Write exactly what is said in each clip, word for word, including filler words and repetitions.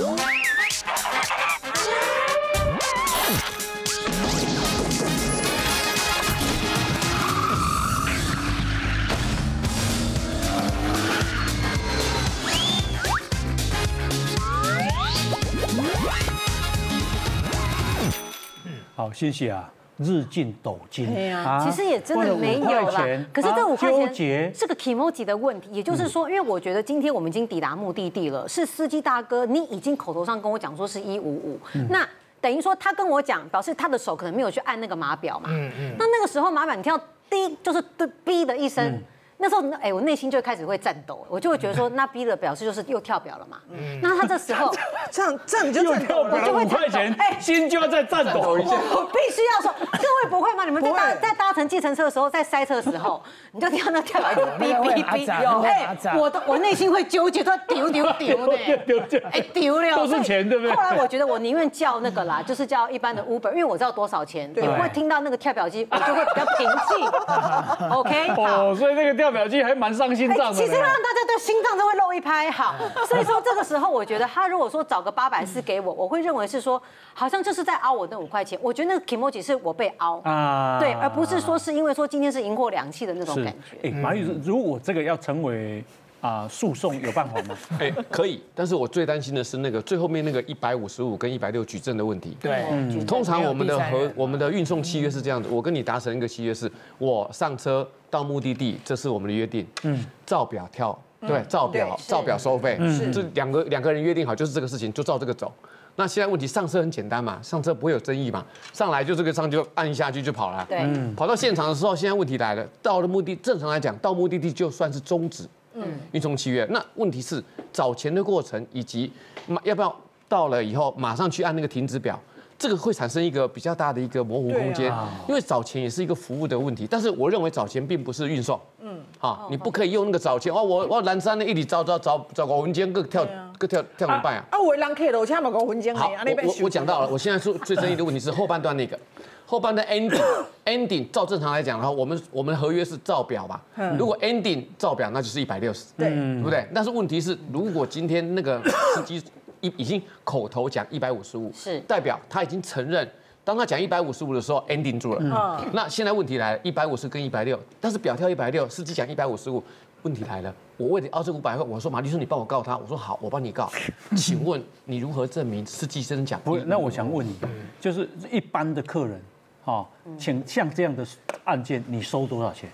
好，谢谢啊。日进斗金， 对呀，其实也真的没有啦。可是这五块钱是个 kimoji 的问题，也就是说，因为我觉得今天我们已经抵达目的地了，是司机大哥，你已经口头上跟我讲说是一五五，那等于说他跟我讲，表示他的手可能没有去按那个码表嘛。嗯嗯。那那个时候码表你听到滴就是对哔的一声。那时候，哎，我内心就开始会颤抖，我就会觉得说，那逼的表示就是又跳表了嘛。嗯，那他这时候这样这样你就又跳表了五块钱，哎，心就要再颤抖一下。 我必须要说，各位不会吗？你们在搭在搭乘计程车的时候，在塞车的时候，你就听到那跳表一直哔哔哔，有哎，我的我内心会纠结，说丢丢丢呢，哎丢了， 都是钱对不对？ 后来我觉得我宁愿叫那个啦，就是叫一般的 Uber， 因为我知道多少钱，你不会听到那个跳表机，我就会比较平静。OK， 哦，所以那个跳表机还蛮伤心脏的。 其实让大家对心脏就会漏一拍，好，所以说这个时候我觉得他如果说找个八百四给我，我会认为是说好像就是在凹我那五块钱，我觉得那个 kimoji 是我被凹啊，对，而不是说是因为说今天是赢货两讫的那种感觉。 哎，马律师，如果这个要成为啊诉讼，有办法吗？ 哎，可以，但是我最担心的是那个最后面那个一百五十五跟一百六举证的问题。 对， 通常我们的和我们的运送契约是这样子，我跟你达成一个契约是，我上车到目的地，这是我们的约定，嗯，照表跳。对，照表照表收费，这两个两个人约定好就是这个事情，就照这个走。那现在问题上车很简单嘛，上车不会有争议嘛，上来就这个上就按下去就跑了。 对， 跑到现场的时候，现在问题来了，到了目的，正常来讲，到目的地就算是终止，嗯，运送契约。那问题是找钱的过程以及要不要到了以后马上去按那个停止表。这个会产生一个比较大的一个模糊空间，因为找钱也是一个服务的问题。但是我认为找钱并不是运送，嗯，好，你不可以用那个找钱哦，我我南山的一里找找找找个文件，各跳各跳跳怎么办啊？ 啊，我人客楼下嘛个文件， 好，我我讲到了，我现在说最争议的问题是后半段那个，后半段 ending ending 照正常来讲的话，我们我们的合约是照表吧？如果 ending 照表，那就是一百六十，对，对不对？但是问题是，如果今天那个司机已已经口头讲一百五十五， 是代表他已经承认，当他讲一百五十五的时候 ending 住了。嗯，那现在问题来了，一百五十跟一百六，但是表跳一百六，司机讲一百五十五，问题来了，我为了凹这五百块，我说马律师你帮我告他，我说好，我帮你告，请问你如何证明司机真的讲？ 不，那我想问你，就是一般的客人，哈，请像这样的案件，你收多少钱？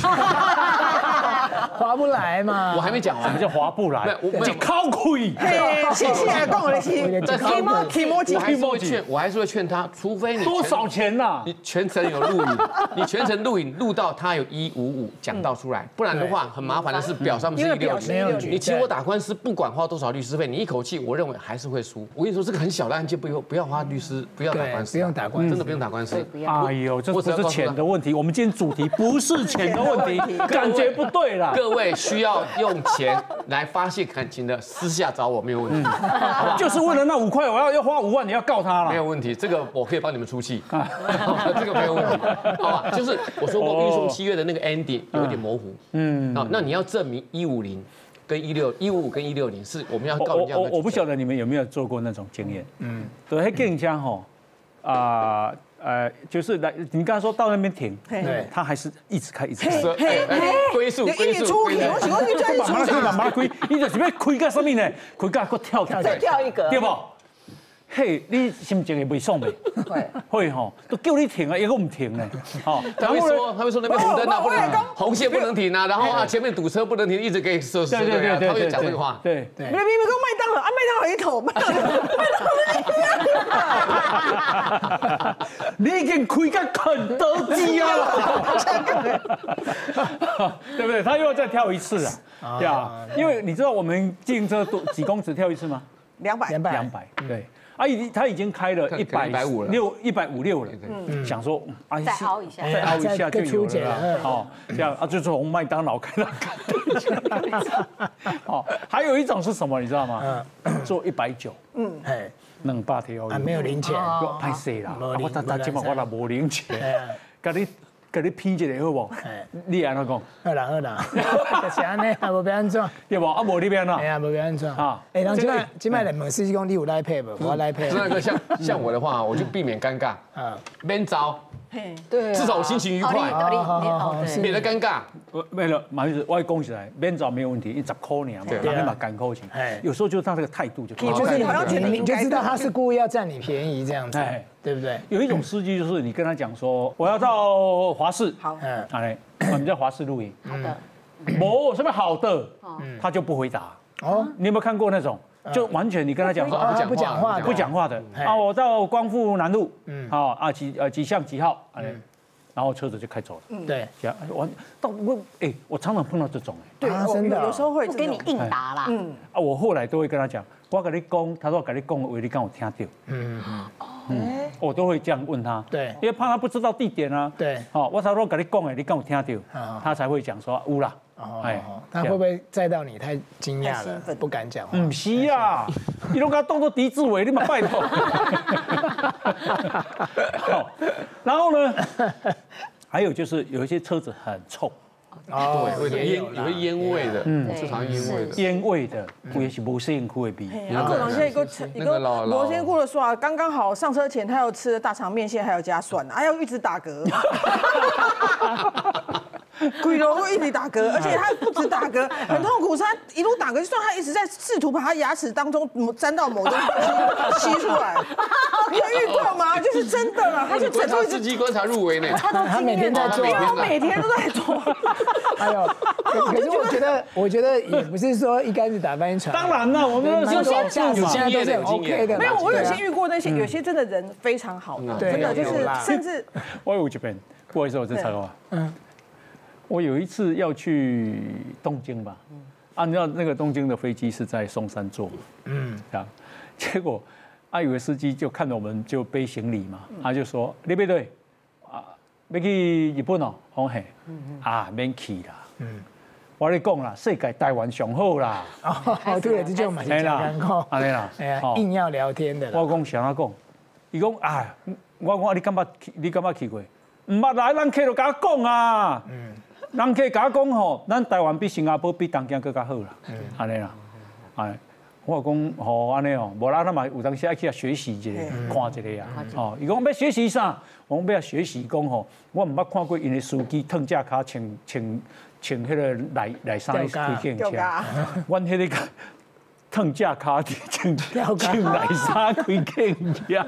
划不来嘛？ 我还没讲完， 什么叫划不来？ 我这靠亏。 谢谢啊，跟我的心。 但是 kimoji， 我还是会劝，我还是会劝他，除非你多少钱呐？ 你全程有录影，你全程录影录到他有一五五讲到出来，不然的话很麻烦的是表上面是一六零。你请我打官司，不管花多少律师费，你一口气，我认为还是会输。我跟你说，这个很小的案件，不用不要花律师，不要打官司， 不用打官司， 真的不用打官司。 哎呦，这不是钱的问题，我们今天主题不是钱的问题，感觉不对啦。 各位需要用钱来发泄感情的，私下找我没有问题， 就是为了那五块，我要要花五万，你要告他了， 没有问题，这个我可以帮你们出气，这个没有问题，好吧？就是我说过运送契约的那个 ending 有一点模糊，嗯，那你要证明一五零跟一六一五五跟一六零是我们要告人家。 我我不晓得你们有没有做过那种经验，嗯，对，跟人家吼啊。呃，就是来，你刚才说到那边停，他还是一直开，一直开。 归宿，归宿， 出去，我喜欢去追出去。 慢慢开，你就是要开个什么呢？开个搁跳跳， 再跳一个， 对不？嘿，你心情会袂爽袂？会，会吼，都叫你停啊，也个唔停呢。 哦，他会说，他会说那边红灯啊，不能，红线不能停啊，然后啊前面堵车不能停，一直给设施。对对对对，他会讲这个话。 对对。 你明明讲麦当劳啊，麦当劳一头，麦当劳你已经开个肯德基啊，对不对？他又要再跳一次啊，对啊，因为你知道我们自行车多几公尺跳一次吗？ 两百， 两百，两百，对。啊，已他已经开了一百六一百五六了，想说啊， 再凹一下， 再凹一下就有了，哦，这样啊，就从麦当劳开到肯德基，哦，还有一种是什么，你知道吗？做一百九，嗯，哎，两百条， 啊，没有零钱， 拍死啦，我他他今晚我那无零钱，给你给你拼一个好不？你安怎讲？ 好啦好啦，就是安尼，啊无要安怎？ 对不？啊无你变哪？ 哎呀，无要安怎？啊，哎，人今摆今摆来问司机讲你有来配无？我来配。 那个像像我的话，我就避免尴尬，啊，免招， 对， 至少我心情愉快，免得尴尬。 为了马律师，我讲起来，免招没有问题，一十块呢，人家把赶扣钱。有时候就是他这个态度就， 就是你你就知道他是故意要占你便宜这样子，对不对？ 有一种司机就是你跟他讲说我要到华视， 好， 嗯，哎，我们在华视录影， 好的， 某什么好的，他就不回答。哦，你有没有看过那种？就完全你跟他讲说啊不讲话不讲话的啊，我到光复南路，嗯，好啊几呃几巷几号，嗯，然后车子就开走了。 嗯，对， 我到我哎，我常常碰到这种哎， 对，真的有时候会不给你应答啦。 嗯，啊，我后来都会跟他讲，我跟你讲，他说跟你讲的话，你刚有听到。嗯嗯嗯，我都会这样问他， 对， 因为怕他不知道地点啊。 对， 好，我他说跟你讲的，你刚有听到，他才会讲说有啦。 哎，他会不会载到你太惊讶了，不敢讲话？ 不是啊，你都给他动作狄志伟，你嘛拜托。好，然后呢，还有就是有一些车子很臭。 哦，对，有烟有烟味的，嗯，是常烟味的， 烟味的，也是无适应区的味。 然后有一个一个罗先姑的说啊，刚刚好上车前他要吃大肠面线，还有加蒜，还要一直打嗝。鬼龙会一直打嗝，而且他不止打嗝，很痛苦。他一路打嗝，就算他一直在试图把他牙齿当中沾到某东西吸出来。你有遇过吗？就是真的了，他就整路一直。 司机观察入围呢， 他每天在做， 他每天都在做。 还有，可是我觉得，我觉得也不是说一竿子打翻一船。 当然了，我们有些像现在都是 OK 的。 没有，我有些遇过那些，有些真的人非常好的，真的就是甚至。 我有这边，不好意思，我这插话。嗯。我有一次要去东京吧，按照那个东京的飞机是在松山坐，嗯，啊，结果啊有个司机就看到我们就背行李嘛，他就说你别对，啊，要去日本哦，我嘿，啊免去啦，嗯，我跟你讲啦，世界台湾上好啦， 哦，对，这就蛮简单讲， 安尼啦， 哎呀，硬要聊天的， 我讲啥讲，伊讲啊，我讲你敢捌你敢捌去过？唔捌来，咱客就甲我讲啊，嗯。人客甲我讲吼，咱台湾比新加坡比东京更加好啦，安尼啦，哎，我讲吼安尼哦，无啦，咱嘛有当时爱去啊学习一下，看一下啊，哦，伊讲要学习啥？我讲要学习讲吼，我唔捌看过因的司机脱只骹穿穿穿迄个内内衫开警车，阮迄个脱只骹穿穿内衫开警车。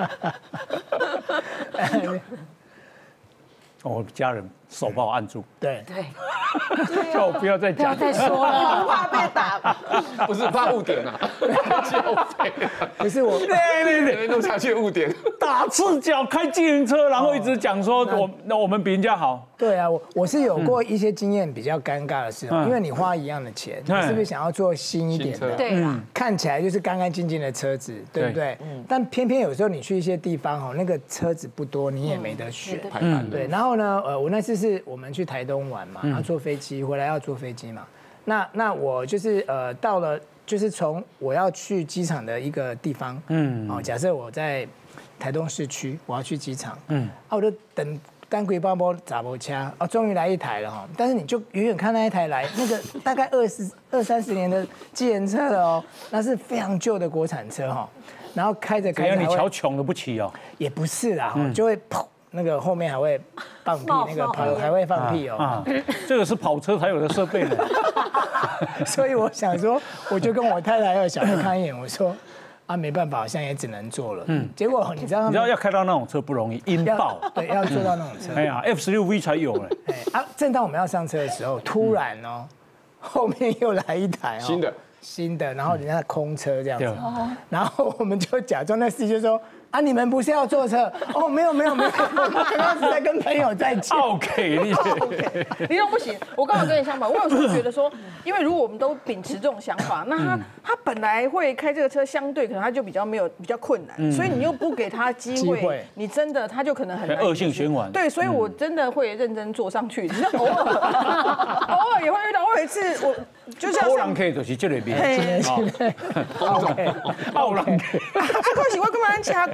我家人手把我按住， 对对， 叫我不要再讲， 不要再说了， 不怕被打， 不是怕误点啊， 不是我， 对对对， 弄下去误点， 打赤脚开自行车，然后一直讲说我那我们比人家好。 对啊，我我是有过一些经验比较尴尬的事，因为你花一样的钱，你是不是想要做新一点的？ 对啦， 看起来就是干干净净的车子，对不对？但偏偏有时候你去一些地方哦，那个车子不多，你也没得选。嗯，对。然后呢，呃，我那次是我们去台东玩嘛，然后坐飞机回来要坐飞机嘛，那那我就是呃到了，就是从我要去机场的一个地方，嗯，哦，假设我在台东市区，我要去机场，嗯，啊，我就等。单轨包包杂波车哦，终于来一台了哈！但是你就远远看那一台来，那个大概二十二三十年的计程车了哦，那是非常旧的国产车哈。然后开着开着， 你瞧穷的不起哦？ 也不是啦，就会砰，那个后面还会放屁，那个跑还会放屁哦。 这个是跑车才有的设备呢。 所以我想说，我就跟我太太还有小孩看一眼，我说。啊，没办法，好像也只能做了。嗯，结果你知道， 你知道要开到那种车不容易，阴爆。 对，要坐到那种车。 哎呀 ，F 十六 V 才有嘞。 哎，啊，正当我们要上车的时候，突然哦，后面又来一台哦， 新的， 新的，然后人家空车这样子，然后我们就假装那司机就说。啊！你们不是要坐车？哦，没有没有没有，我刚刚是在跟朋友在讲。 OK， 你 OK， 你都不行。我刚好跟你相反，我有时候觉得说，因为如果我们都秉持这种想法，那他他本来会开这个车，相对可能他就比较没有比较困难，所以你又不给他机会，你真的他就可能很难恶性循环。 对，所以我真的会认真坐上去，只是偶尔偶尔也会遇到。我有一次我就像欧人客就是这类病， 欧人客， 欧人客。 啊，可是我根本咱车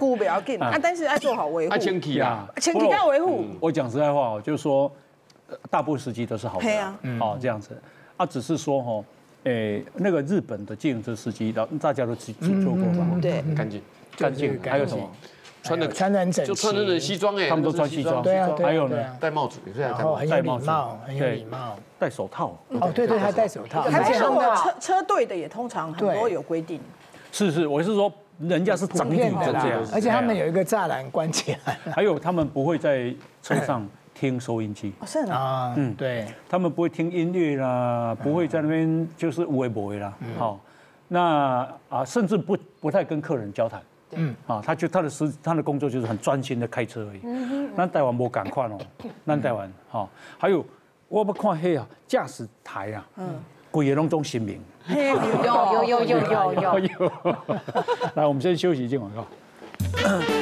有不要紧啊，但是要做好维护。 啊，前期啊， 前期要维护。 我讲实在话哦，就是说，大部分司机都是好的，啊，哦这样子，啊，只是说哈，诶，那个日本的计程车司机，大家都去去做过吧？ 对， 干净， 干净，还有什么？ 穿的穿的很整齐， 就穿的很西装哎， 他们都穿西装， 对啊， 还有呢， 戴帽子， 然后很有礼貌，很有礼貌， 戴手套。 哦，对对，还戴手套。 而且如果车车队的也通常很多有规定。 是是，我是说人家是整体的这样， 而且他们有一个栅栏关起来， 还有他们不会在车上听收音机。 是啊， 嗯，对， 他们不会听音乐啦，不会在那边就是无为不为啦，好，那啊甚至不不太跟客人交谈。嗯，啊，他就他的事，他的工作就是很专心的开车而已。嗯那台湾没赶快哦，那台湾哈，还有我们看黑啊，驾驶台啊，嗯，规个拢总新名。 有有有有有有有。 来，我们先休息一下广告。